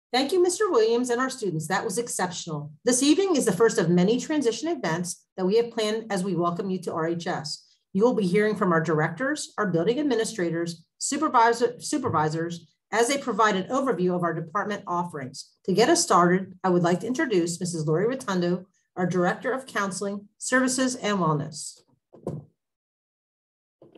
Thank you, Mr. Williams and our students. That was exceptional. This evening is the first of many transition events that we have planned as we welcome you to RHS. You will be hearing from our directors, our building administrators, supervisors, as they provide an overview of our department offerings. To get us started, I would like to introduce Mrs. Lori Rotundo, our Director of Counseling, Services, and Wellness.